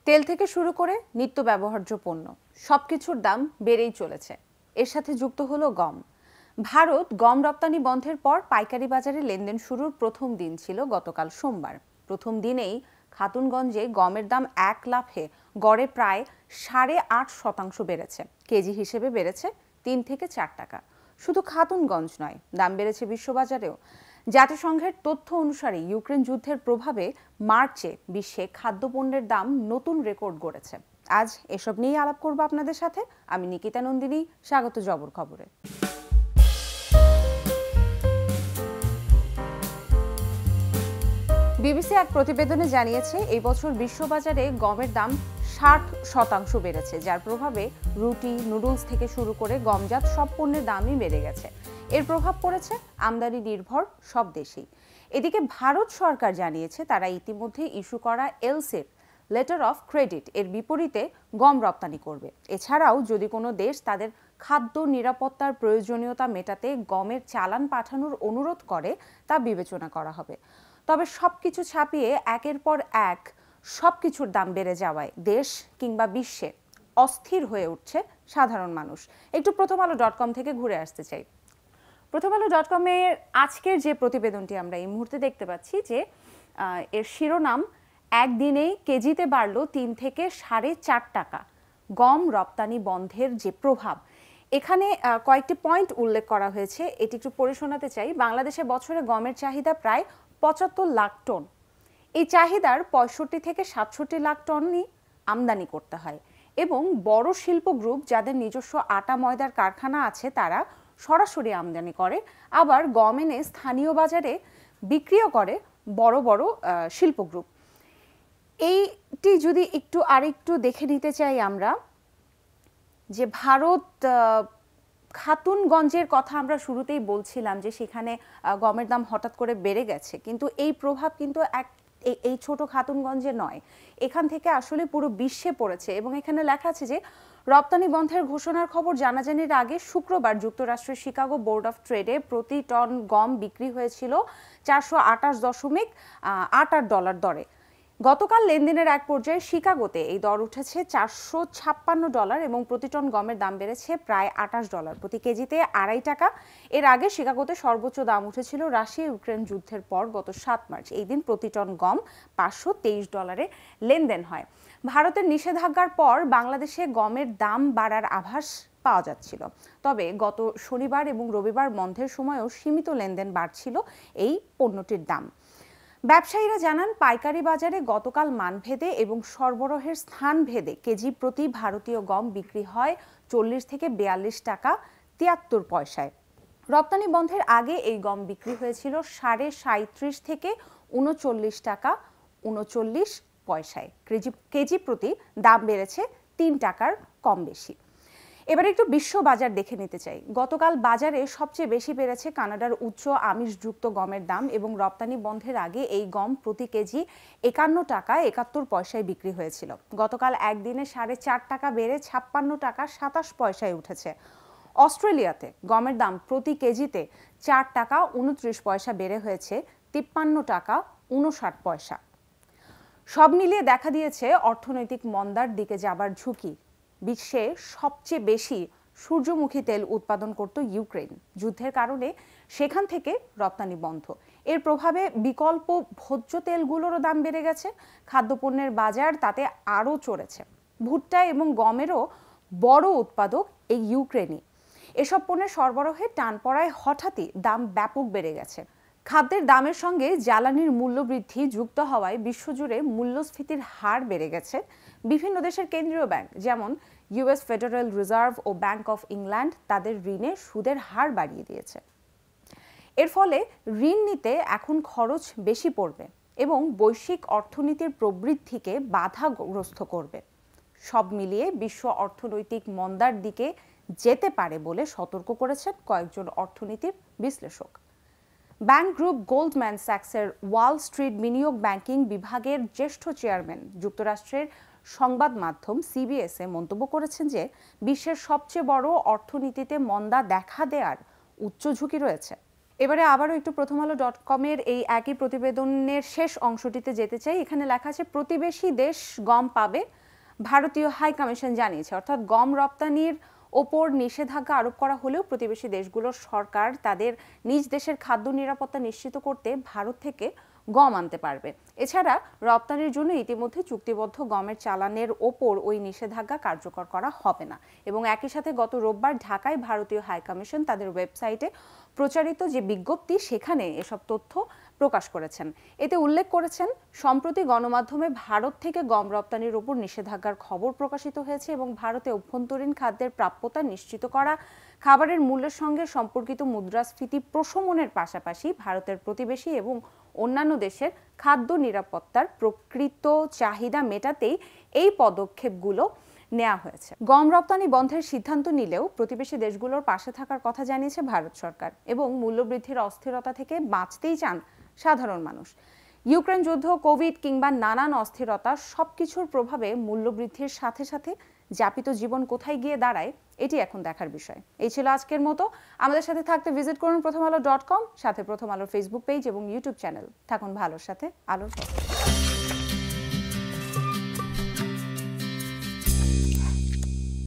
তেল থেকে শুরু করে নিত্য ব্যবহার্য পণ্য সবকিছুর দাম বেড়েই চলেছে। এর সাথে যুক্ত হলো গম। ভারত গম রপ্তানি বন্ধের পর পাইকারি বাজারে লেনদেন শুরুর প্রথম দিন ছিল গতকাল সোমবার। প্রথম দিনেই খাতুনগঞ্জে গমের দাম এক লাফে গড়ে প্রায় 8.5% বেড়েছে। কেজি হিসেবে বেড়েছে 3 থেকে 4 টাকা। শুধু খাতুনগঞ্জ নয়, দাম বেড়েছে বিশ্ববাজারেও। জাতিসংঘের তথ্য অনুসারে ইউক্রেন যুদ্ধের প্রভাবে মার্চে বিশ্বে খাদ্যপণ্যের দাম নতুন রেকর্ড গড়েছে। আজ এসব নিয়ে আলাপ করব আপনাদের সাথে। আমি নিকিতা নন্দিনী, স্বাগত জবর খবরে। বিবিসি এক প্রতিবেদনে জানিয়েছে, এই বছর বিশ্ববাজারে গমের দাম 60% বেড়েছে, যার প্রভাবে রুটি, নুডলস থেকে শুরু করে গমজাত সব পণ্যের দামই বেড়ে গেছে। এর প্রভাব পড়েছে আমদানি নির্ভর সব দেশেই। এদিকে ভারত সরকার জানিয়েছে, তারা ইতিমধ্যে ইস্যু করা এলসির লেটার অফ ক্রেডিট এর বিপরীতে গম রপ্তানি করবে। এছাড়াও যদি কোনো দেশ তাদের খাদ্য নিরাপত্তার প্রয়োজনীয়তা মেটাতে গমের চালান পাঠানোর অনুরোধ করে, তা বিবেচনা করা হবে। তবে সবকিছু ছাপিয়ে একের পর এক সবকিছুর দাম বেড়ে যাওয়ায় দেশ কিংবা বিশ্বে অস্থির হয়ে উঠছে সাধারণ মানুষ। একটু prothom.alo.com থেকে ঘুরে আসতে চাই। prothom.alo.com-এর আজকের যে প্রতিবেদনটি আমরা এই মুহূর্তে দেখতে পাচ্ছি, যে এর শিরোনাম একদিনেই কেজিতে বাড়ল 3 থেকে 4.5 টাকা, গম রপ্তানি বন্ধের যে প্রভাব। এখানে কয়েকটি পয়েন্ট উল্লেখ করা হয়েছে, এটি একটু পড়ে শোনাতে চাই। বাংলাদেশে বছরে গমের চাহিদা প্রায় 75 লাখ টন। এই চাহিদার 65 থেকে 67 লাখ টনই আমদানি করতে হয়, এবং বড় শিল্প গ্রুপ যাদের নিজস্ব আটা ময়দার কারখানা আছে, তারা সরাসরি আমদানি করে, আবার গম এনে স্থানীয় বাজারে বিক্রিও করে বড় বড় শিল্প গ্রুপ। এইটি যদি আরেকটু দেখে নিতে চাই আমরা, যে ভারত খাতুনগঞ্জের কথা আমরা শুরুতেই বলছিলাম, যে সেখানে গমের দাম হঠাৎ করে বেড়ে গেছে, কিন্তু এই প্রভাব কিন্তু এই ছোট খাতুনগঞ্জে নয়, এখান থেকে আসলে পুরো বিশ্বে পড়েছে। এবং এখানে লেখা আছে যে রপ্তানি বন্ধের ঘোষণার খবর জানাজানির আগে শুক্রবার যুক্তরাষ্ট্রের শিকাগো বোর্ড অফ ট্রেডে প্রতি টন গম বিক্রি হয়েছিল $428.88 দরে। গতকাল লেনদেনের এক পর্যায়ে শিকাগোতে এই দর উঠেছে $456 এবং প্রতি টন গমের দাম বেড়েছে প্রায় $28, প্রতি কেজিতে 2.5 টাকা। এর আগে শিকাগোতে সর্বোচ্চ দাম উঠেছিল রাশিয়া ইউক্রেন যুদ্ধের পর গত 7 মার্চ। এই দিন প্রতি টন গম $523 লেনদেন হয়। ভারতের নিষেধাজ্ঞার পর বাংলাদেশে গমের দাম বাড়ার আভাস পাওয়া যাচ্ছিল, তবে গত শনিবার এবং রবিবার বন্ধের সময়ও সীমিত লেনদেন বাড়ছিল এই পণ্যটির দাম। ব্যবসায়ীরা জানান, পাইকারি বাজারে গতকাল মানভেদে এবং সরবরাহের স্থান ভেদে কেজি প্রতি ভারতীয় গম বিক্রি হয় 40 থেকে 42 টাকা 73 পয়সায়। রপ্তানি বন্ধের আগে এই গম বিক্রি হয়েছিল 37.5 থেকে 39 টাকা 39 পয়সায়। কেজি প্রতি দাম বেড়েছে 3 টাকার কম বেশি। এবার একটু বিশ্ব বাজার দেখে নিতে চাই। গতকাল বাজারে সবচেয়ে বেশি বেড়েছে কানাডার উচ্চ আমিষযুক্ত গমের দাম, এবং রপ্তানি বন্ধের আগে এই গম প্রতি কেজি 51 টাকা 71 পয়সায় বিক্রি হয়েছিল। গতকাল একদিনে 4.5 টাকা বেড়ে 56 টাকা 27 পয়সায় উঠেছে। অস্ট্রেলিয়াতে গমের দাম প্রতি কেজিতে 4 টাকা 29 পয়সা বেড়ে হয়েছে 53 টাকা 59 পয়সা। সব মিলিয়ে দেখা দিয়েছে অর্থনৈতিক মন্দার দিকে যাবার ঝুঁকি। বিশ্বে সবচেয়ে বেশি সূর্যমুখী তেল উৎপাদন করত ইউক্রেন। যুদ্ধের কারণে সেখান থেকে রপ্তানি বন্ধ। এর প্রভাবে বিকল্প ভোজ্য তেলগুলোরও দাম বেড়ে গেছে। খাদ্যপণ্যের বাজার তাতে আরও চড়েছে। ভুট্টা এবং গমেরও বড় উৎপাদক এই ইউক্রেনই। এসব পণ্যের সরবরাহে টান পড়ায় হঠাৎই দাম ব্যাপক বেড়ে গেছে। খাদ্যের দামের সঙ্গে জ্বালানির মূল্য বৃদ্ধি যুক্ত হওয়ায় বিশ্বজুড়ে মূল্যস্ফীতির হার বেড়ে গেছে। বিভিন্ন দেশের কেন্দ্রীয় ব্যাংক, যেমন ইউএস ফেডারেল রিজার্ভ ও ব্যাংক অফ ইংল্যান্ড, তাদের ঋণে সুদের হার বাড়িয়ে দিয়েছে। এর ফলে ঋণ নিতে এখন খরচ বেশি পড়বে এবং বৈশ্বিক অর্থনীতির প্রবৃদ্ধিকে বাধাগ্রস্ত করবে। সব মিলিয়ে বিশ্ব অর্থনৈতিক মন্দার দিকে যেতে পারে বলে সতর্ক করেছেন কয়েকজন অর্থনীতির বিশ্লেষক। ব্যাংক গ্রুপ গোল্ডম্যান স্যাক্সের ওয়াল স্ট্রিট বিনিয়োগ ব্যাংকিং বিভাগের জ্যেষ্ঠ চেয়ারম্যান যুক্তরাষ্ট্রের সংবাদ মাধ্যম সিবিএসে মন্তব্য করেছেন যে বিশ্বের সবচেয়ে বড় অর্থনীতিতে মন্দা দেখা দেওয়ার উচ্চ ঝুঁকি রয়েছে। এবারে আবারও একটু প্রথমআলো.com-এর এই একই প্রতিবেদনের শেষ অংশটিতে যেতে চাই। এখানে লেখা আছে প্রতিবেশী দেশ গম পাবে, ভারতীয় হাই কমিশন জানিয়েছে। অর্থাৎ গম রপ্তানির ওপর নিষেধাজ্ঞা আরোপ করা হলেও প্রতিবেশী দেশগুলোর সরকার তাদের নিজ দেশের খাদ্য নিরাপত্তা নিশ্চিত করতে ভারত থেকে গম আনতে পারবে। এছাড়া রপ্তানির জন্য ইতিমধ্যে চুক্তিবদ্ধ গমের চালানের ওপর ওই নিষেধাজ্ঞা কার্যকর করা হবে না। এবং একই সাথে গত রোববার ঢাকায় ভারতীয় হাই কমিশন তাদের ওয়েবসাইটে প্রচারিত যে বিজ্ঞপ্তি সেখানে এসব তথ্য প্রকাশ করেছেন। এতে উল্লেখ করেছেন সম্প্রতি গণমাধ্যমে ভারত থেকে গম রপ্তানির উপর নিষেধাজ্ঞার খবর প্রকাশিত হয়েছে এবং ভারতে অভ্যন্তরীণ খাদ্যের প্রাপ্যতা নিশ্চিত করা, খাবারের মূল্যের সঙ্গে সম্পর্কিত মুদ্রাস্ফীতি প্রশমনের পাশাপাশি ভারতের প্রতিবেশী এবং অন্যান্য দেশের খাদ্য নিরাপত্তার প্রকৃত চাহিদা মেটাতেই এই পদক্ষেপগুলো নেওয়া হয়েছে। গম রপ্তানি বন্ধের সিদ্ধান্ত নিলেও প্রতিবেশী দেশগুলোর পাশে থাকার কথা জানিয়েছে ভারত সরকার এবং মূল্যবৃদ্ধির অস্থিরতা থেকে বাঁচতেই চান সাধারণ মানুষ। ইউক্রেন যুদ্ধ, কোভিড কিংবা নানান অস্থিরতা সবকিছুর প্রভাবে মূল্যবৃদ্ধির সাথে সাথে যাপিত জীবন কোথায় গিয়ে দাঁড়ায় এটি এখন দেখার বিষয়। এই ছিল আজকের মতো। আমাদের সাথে থাকতে ভিজিট করুন প্রথমআলো.com, সাথে প্রথম আলোর ফেসবুক পেজ এবং ইউটিউব চ্যানেল। থাকুন ভালোর সাথে, আলোর পথে।